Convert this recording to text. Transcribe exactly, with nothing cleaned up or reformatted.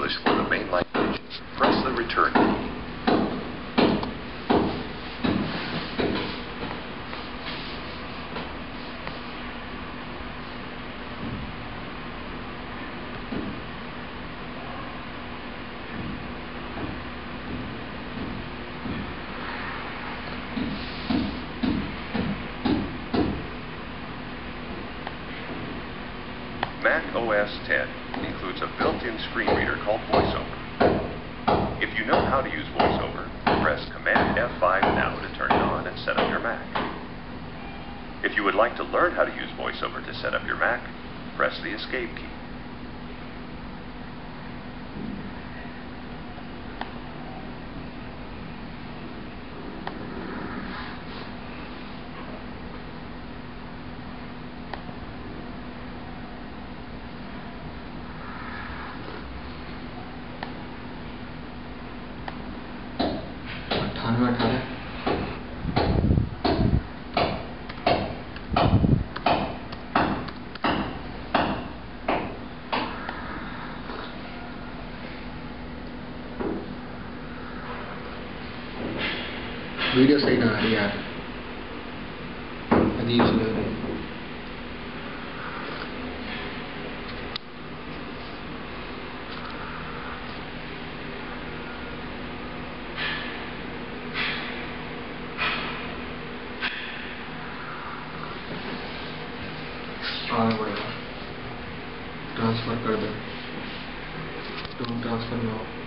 English for the main language, press the return key. Mac O S ten includes a built-in screen reader called VoiceOver. If you know how to use VoiceOver, press Command F five now to turn it on and set up your Mac. If you would like to learn how to use VoiceOver to set up your Mac, press the Escape key. अठानवे अठारह video सही ना आ रही यार, अजीब सी लग रही है। आगे बढ़ेगा, ट्रांसफर कर दो, तुम ट्रांसफर में हो।